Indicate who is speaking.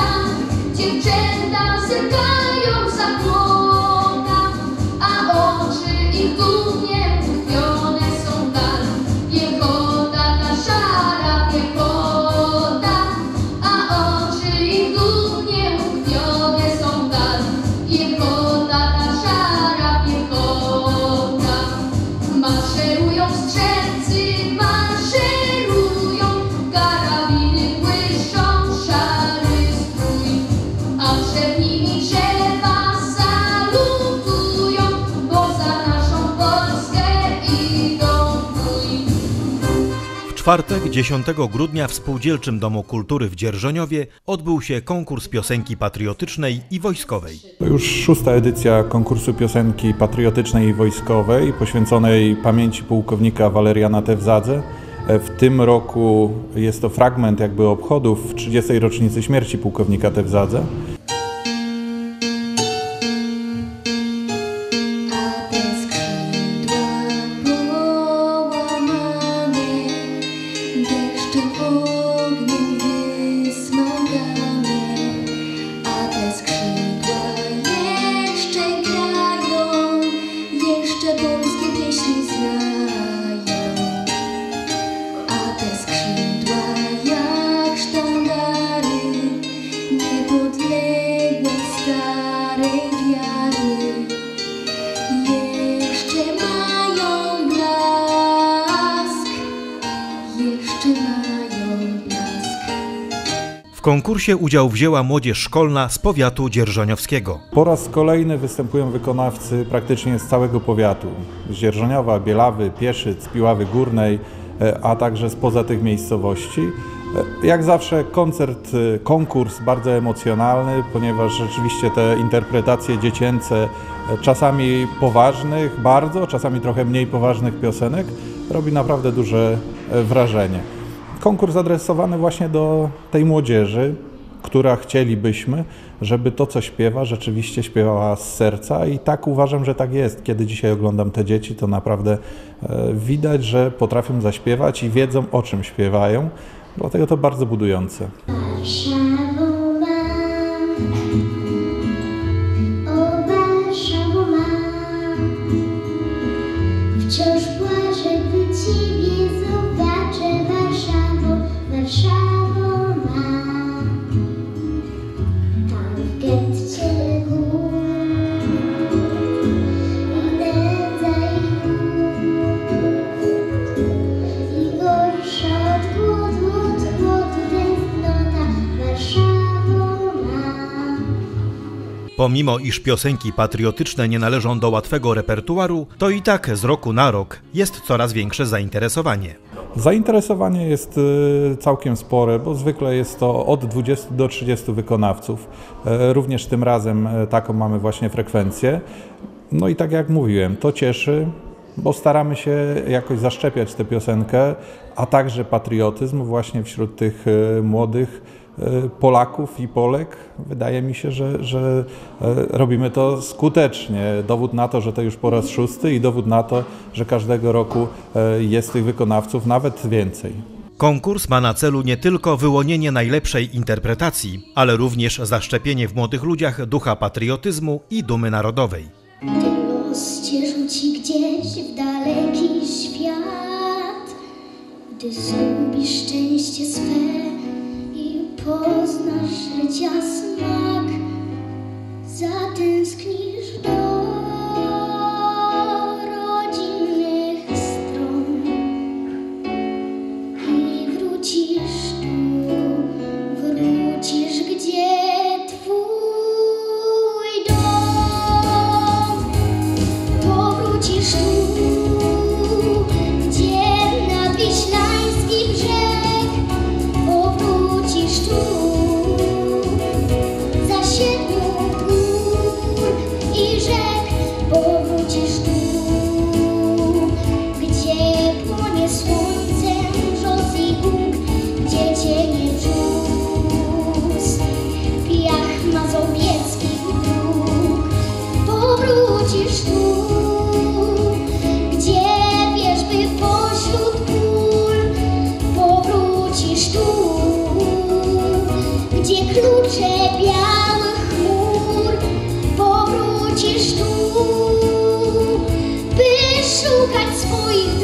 Speaker 1: Dziewczęta zerkają za chłopca, a oczy ich głównie utkwione są tam. Piechota, ta szara piechota, a oczy ich głównie utkwione są tam. Piechota, ta szara piechota. Maszerują strzelcy, maszerują, karabiny błyszczą, szary strój, a przed nimi drzewa salutują, bo za naszą Polskę idą w bój.
Speaker 2: W czwartek, 10 grudnia w Spółdzielczym Domu Kultury w Dzierżoniowie odbył się konkurs piosenki patriotycznej i wojskowej.
Speaker 3: To już 6. edycja konkursu piosenki patriotycznej i wojskowej poświęconej pamięci pułkownika Waleriana Tewzadze. W tym roku jest to fragment jakby obchodów 30. rocznicy śmierci pułkownika Tewzadze.
Speaker 2: W konkursie udział wzięła młodzież szkolna z powiatu dzierżoniowskiego.
Speaker 3: Po raz kolejny występują wykonawcy praktycznie z całego powiatu. Z Dzierżoniowa, Bielawy, Pieszyc, Piławy Górnej, a także spoza tych miejscowości. Jak zawsze konkurs bardzo emocjonalny, ponieważ rzeczywiście te interpretacje dziecięce, czasami poważnych bardzo, czasami trochę mniej poważnych piosenek, robi naprawdę duże wrażenie. Konkurs adresowany właśnie do tej młodzieży, która chcielibyśmy, żeby to, co śpiewa, rzeczywiście śpiewała z serca i tak uważam, że tak jest. Kiedy dzisiaj oglądam te dzieci, to naprawdę widać, że potrafią zaśpiewać i wiedzą, o czym śpiewają, dlatego to bardzo budujące.
Speaker 1: Wciąż płaczę, gdy Ciebie zobaczę, Warszawo, Warszawo ma. Tam w getcie gór i nędza i gorsza od głodu tęsknota, Warszawo ma.
Speaker 2: Pomimo iż piosenki patriotyczne nie należą do łatwego repertuaru, to i tak z roku na rok jest coraz większe zainteresowanie.
Speaker 3: Zainteresowanie jest całkiem spore, bo zwykle jest to od 20 do 30 wykonawców. Również tym razem taką mamy właśnie frekwencję. No i tak jak mówiłem, to cieszy, bo staramy się jakoś zaszczepiać tę piosenkę, a także patriotyzm właśnie wśród tych młodych Polaków i Polek. Wydaje mi się, że robimy to skutecznie. Dowód na to, że to już po raz 6. i dowód na to, że każdego roku jest tych wykonawców nawet więcej.
Speaker 2: Konkurs ma na celu nie tylko wyłonienie najlepszej interpretacji, ale również zaszczepienie w młodych ludziach ducha patriotyzmu i dumy narodowej.
Speaker 1: Los cię rzuci gdzieś w daleki świat, gdy zgubisz szczęście swe i poznasz życia smak, zatęsknisz do rodzinnych stron i wrócisz tu, wrócisz gdzie twój dom, powrócisz tu, gdzie nadwiślański brzeg, powrócisz tu, za 7 gór i rzek, powrócisz tu, gdzie płonie słońcem brzos i Bóg, gdzie cienie brzus, piach mazowieckich dróg, powrócisz tu, gdzie wierzby pośród pól, powrócisz tu, gdzie klucze szukać swoich